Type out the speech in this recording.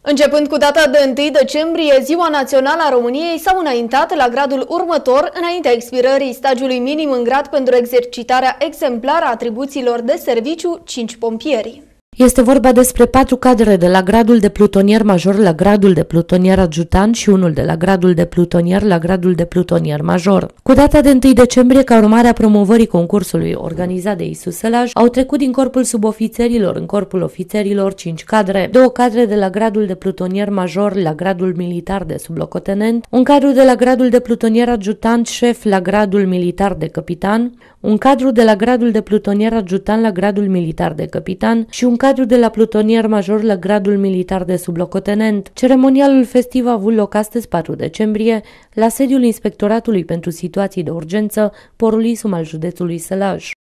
Începând cu data de 1 decembrie, Ziua Națională a României s-a înaintat la gradul următor, înaintea expirării stagiului minim în grad pentru exercitarea exemplară a atribuțiilor de serviciu 5 pompieri. Este vorba despre 4 cadre de la gradul de plutonier major la gradul de plutonier adjutant și unul de la gradul de plutonier la gradul de plutonier major. Cu data de 1 decembrie, ca urmare a promovării concursului organizat de ISU Sălaj, au trecut din corpul subofițerilor în corpul ofițerilor 5 cadre, 2 cadre de la gradul de plutonier major la gradul militar de sublocotenent, un cadru de la gradul de plutonier adjutant șef la gradul militar de capitan, un cadru de la gradul de plutonier adjutant la gradul militar de capitan și un cadru de la plutonier major la gradul militar de sublocotenent. Ceremonialul festiv a avut loc astăzi, 4 decembrie, la sediul Inspectoratului pentru Situații de Urgență, Porul Isum al județului Sălaj.